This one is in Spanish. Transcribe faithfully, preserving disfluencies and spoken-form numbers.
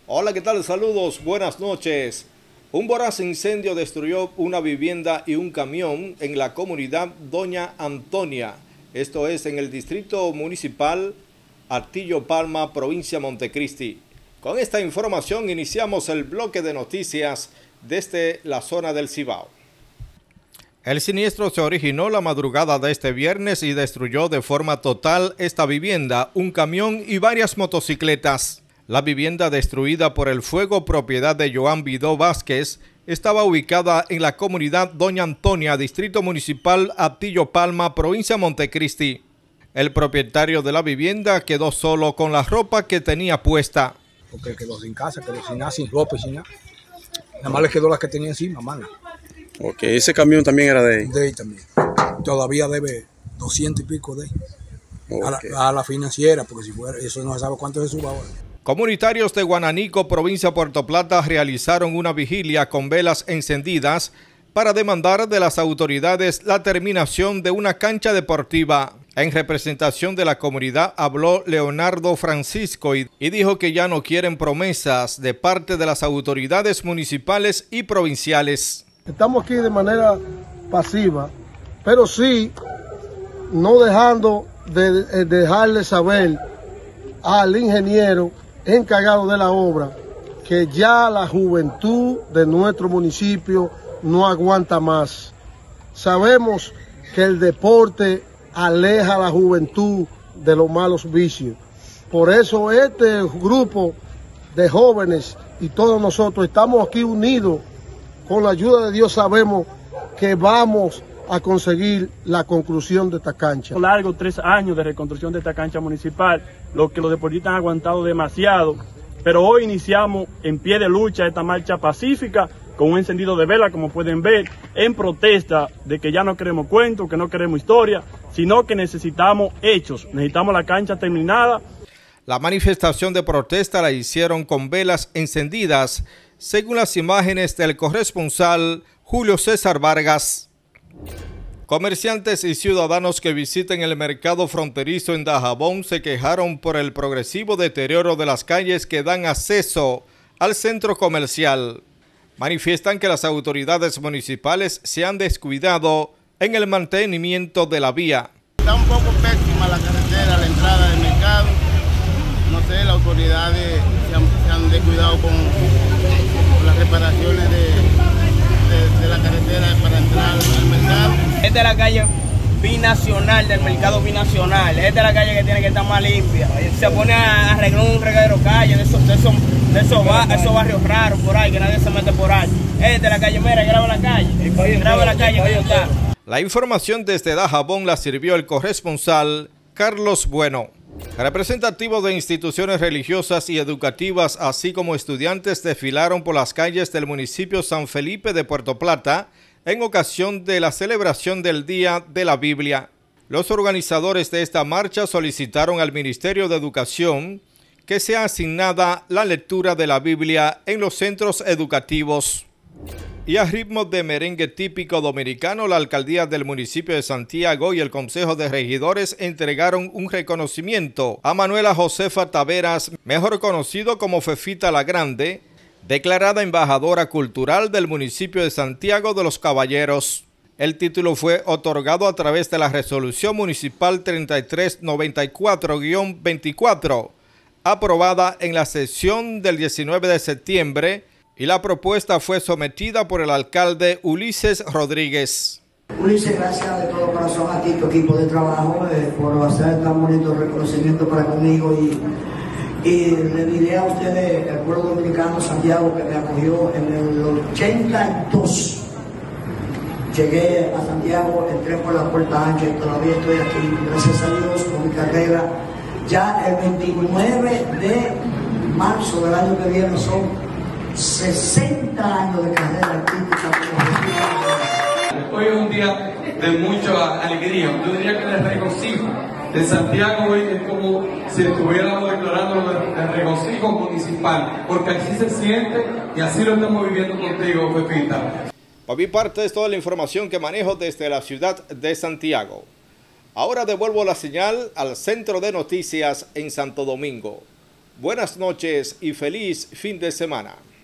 Hola, ¿qué tal? Saludos, buenas noches. Un voraz incendio destruyó una vivienda y un camión en la comunidad Doña Antonia. Esto es en el distrito municipal Atillo Palma, provincia Montecristi. Con esta información iniciamos el bloque de noticias desde la zona del Cibao. El siniestro se originó la madrugada de este viernes y destruyó de forma total esta vivienda, un camión y varias motocicletas. La vivienda destruida por el fuego, propiedad de Joan Vidó Vázquez, estaba ubicada en la comunidad Doña Antonia, distrito municipal Atillo Palma, provincia Montecristi. El propietario de la vivienda quedó solo con la ropa que tenía puesta. Porque quedó sin casa, quedó sin nada, sin ropa y sin nada. Nada más le quedó la que tenía encima, mano. Ok, ese camión también era de él. De él también. Todavía debe doscientos y pico de él. Okay. A, la, a la financiera, porque si fuera, eso no se sabe cuánto se suba ahora. Comunitarios de Guananico, provincia de Puerto Plata, realizaron una vigilia con velas encendidas para demandar de las autoridades la terminación de una cancha deportiva. En representación de la comunidad habló Leonardo Francisco y, y dijo que ya no quieren promesas de parte de las autoridades municipales y provinciales. Estamos aquí de manera pasiva, pero sí no dejando de, de dejarle saber al ingeniero encargado de la obra que ya la juventud de nuestro municipio no aguanta más. Sabemos que el deporte aleja a la juventud de los malos vicios. Por eso este grupo de jóvenes y todos nosotros estamos aquí unidos. Con la ayuda de Dios sabemos que vamos a conseguir la conclusión de esta cancha. Largo tres años de reconstrucción de esta cancha municipal, lo que los deportistas han aguantado demasiado, pero hoy iniciamos en pie de lucha esta marcha pacífica con un encendido de vela, como pueden ver, en protesta de que ya no queremos cuentos, que no queremos historia, sino que necesitamos hechos, necesitamos la cancha terminada. La manifestación de protesta la hicieron con velas encendidas, según las imágenes del corresponsal Julio César Vargas. Comerciantes y ciudadanos que visiten el mercado fronterizo en Dajabón se quejaron por el progresivo deterioro de las calles que dan acceso al centro comercial. Manifiestan que las autoridades municipales se han descuidado en el mantenimiento de la vía. Está un poco pésima la carretera, la entrada del mercado. No sé, las autoridades se han, se han descuidado con, con las reparaciones de, de, de la carretera para entrar al mercado. Esta es la calle binacional del mercado binacional. Esta es la calle que tiene que estar más limpia. Se pone a arreglar un regadero calle de esos, de esos, de esos, bar, esos barrios raros por ahí, que nadie se mete por ahí. Esta es la calle, mira, graba la calle. Graba la calle que está. La información desde Dajabón la sirvió el corresponsal Carlos Bueno. Representativos de instituciones religiosas y educativas, así como estudiantes, desfilaron por las calles del municipio San Felipe de Puerto Plata en ocasión de la celebración del Día de la Biblia. Los organizadores de esta marcha solicitaron al Ministerio de Educación que sea asignada la lectura de la Biblia en los centros educativos. Y a ritmo de merengue típico dominicano, la alcaldía del municipio de Santiago y el Consejo de Regidores entregaron un reconocimiento a Manuela Josefa Taveras, mejor conocido como Fefita la Grande, declarada embajadora cultural del municipio de Santiago de los Caballeros. El título fue otorgado a través de la resolución municipal treinta y tres noventa y cuatro guión veinticuatro, aprobada en la sesión del diecinueve de septiembre, y la propuesta fue sometida por el alcalde Ulises Rodríguez. Ulises, gracias de todo corazón a ti, tu equipo de trabajo, eh, por hacer tan bonito reconocimiento para conmigo, y, y le diré a ustedes, el pueblo dominicano, Santiago, que me acogió en el ochenta y dos. Llegué a Santiago, entré por la puerta ancha y todavía estoy aquí, gracias a Dios, con mi carrera. Ya el veintinueve de marzo del año que viene son sesenta años de carrera artística. Hoy es un día de mucha alegría, yo diría que de regocijo. En Santiago hoy es como si estuviéramos declarando el regocijo municipal, porque así se siente y así lo estamos viviendo contigo, Pepita. Por mi parte es toda la información que manejo desde la ciudad de Santiago. Ahora devuelvo la señal al Centro de Noticias en Santo Domingo. Buenas noches y feliz fin de semana.